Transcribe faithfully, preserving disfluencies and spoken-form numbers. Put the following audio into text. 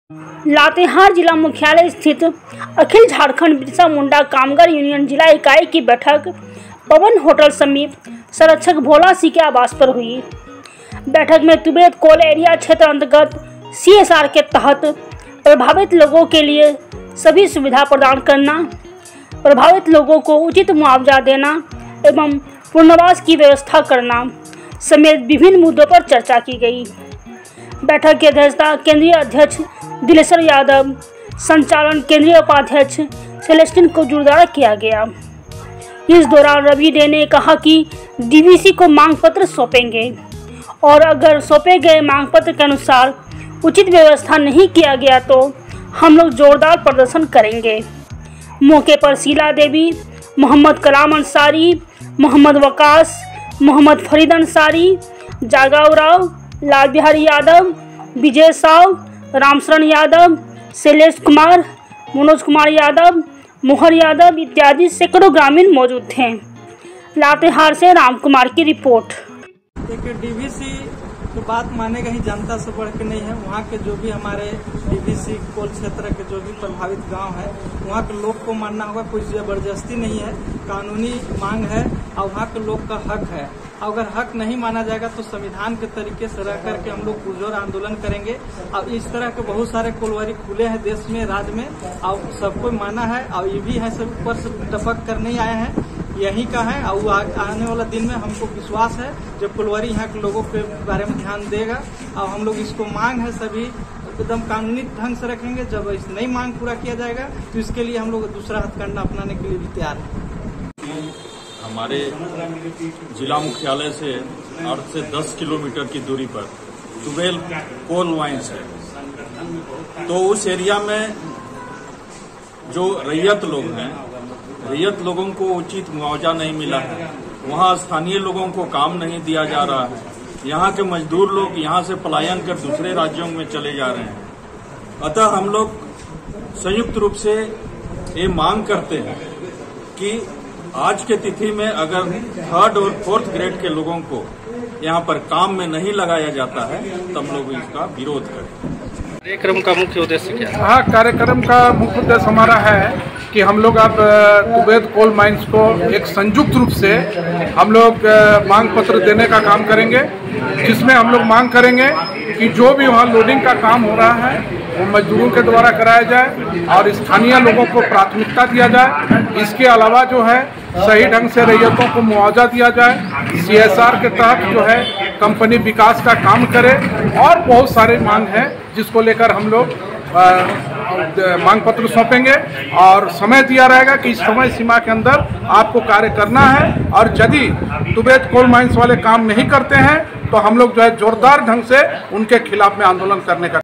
लातेहार जिला मुख्यालय स्थित अखिल झारखंड बिरसा मुंडा कामगार यूनियन जिला इकाई की बैठक पवन होटल समीप संरक्षक भोला सिंह के आवास पर हुई। बैठक में तुबेत कोल एरिया क्षेत्र अंतर्गत सीएसआर के तहत प्रभावित लोगों के लिए सभी सुविधा प्रदान करना, प्रभावित लोगों को उचित मुआवजा देना एवं पुनर्वास की व्यवस्था करना समेत विभिन्न मुद्दों पर चर्चा की गई। बैठक की अध्यक्षता केंद्रीय अध्यक्ष दिलेश्वर यादव, संचालन केंद्रीय उपाध्यक्ष सेलेस्टिन कोजूर द्वारा किया गया। इस दौरान रवि डे ने कहा कि डीवीसी को मांग पत्र सौंपेंगे और अगर सौंपे गए मांग पत्र के अनुसार उचित व्यवस्था नहीं किया गया तो हम लोग जोरदार प्रदर्शन करेंगे। मौके पर शीला देवी, मोहम्मद कलाम अंसारी, मोहम्मद वकास, मोहम्मद फरीद अंसारी, जागाव राव, लाल बिहारी यादव, विजय साव, रामशरण यादव, शैलेश कुमार, मनोज कुमार यादव, मोहर यादव इत्यादि सैकड़ों ग्रामीण मौजूद थे। लातेहार से राम कुमार की रिपोर्ट। देखिए, डीवीसी तो बात मानेगा ही, जनता से बढ़ के नहीं है। वहाँ के जो भी हमारे डीवीसी कोल क्षेत्र के जो भी प्रभावित गांव है, वहाँ के लोग को मानना होगा। कोई जबरदस्ती नहीं है, कानूनी मांग है और वहाँ के लोग का हक है। अगर हक नहीं माना जाएगा तो संविधान के तरीके से रह करके हम लोग पुरजोर आंदोलन करेंगे। अब इस तरह के बहुत सारे कोलवारी खुले हैं देश में, राज्य में, और सबको माना है और ये भी है, सब ऊपर से टपक कर नहीं आए हैं, यही का है। और आने वाला दिन में हमको विश्वास है जब कोलवारी यहाँ के लोगों के बारे में ध्यान देगा और हम लोग इसको मांग है सभी एकदम कानूनी ढंग से रखेंगे। जब इस नई मांग पूरा किया जाएगा तो इसके लिए हम लोग दूसरा हथकंडा अपनाने के लिए भी तैयार हैं। हमारे जिला मुख्यालय से आठ से दस किलोमीटर की दूरी पर तुबेल कोल माइंस है, तो उस एरिया में जो रैयत लोग हैं, रैयत लोगों को उचित मुआवजा नहीं मिला है। वहाँ स्थानीय लोगों को काम नहीं दिया जा रहा है। यहाँ के मजदूर लोग यहाँ से पलायन कर दूसरे राज्यों में चले जा रहे हैं। अतः हम लोग संयुक्त रूप से ये मांग करते हैं कि आज के तिथि में अगर थर्ड और फोर्थ ग्रेड के लोगों को यहाँ पर काम में नहीं लगाया जाता है तो हम लोग इसका विरोध करें। कार्यक्रम का मुख्य उद्देश्य क्या है? हाँ, कार्यक्रम का मुख्य उद्देश्य हमारा है कि हम लोग अब तुबेत कोल माइंस को एक संयुक्त रूप से हम लोग मांग पत्र देने का काम करेंगे, जिसमें हम लोग मांग करेंगे कि जो भी वहाँ लोडिंग का काम हो रहा है वो मजदूरों के द्वारा कराया जाए और स्थानीय लोगों को प्राथमिकता दिया जाए। इसके अलावा जो है सही ढंग से रैयतों को मुआवजा दिया जाए। सीएसआर के तहत जो है कंपनी विकास का काम करे और बहुत सारे मांग है जिसको लेकर हम लोग मांग पत्र सौंपेंगे और समय दिया रहेगा कि इस समय सीमा के अंदर आपको कार्य करना है। और यदि तुबेत कोल माइंस वाले काम नहीं करते हैं तो हम लोग जो है जोरदार ढंग से उनके खिलाफ में आंदोलन करने का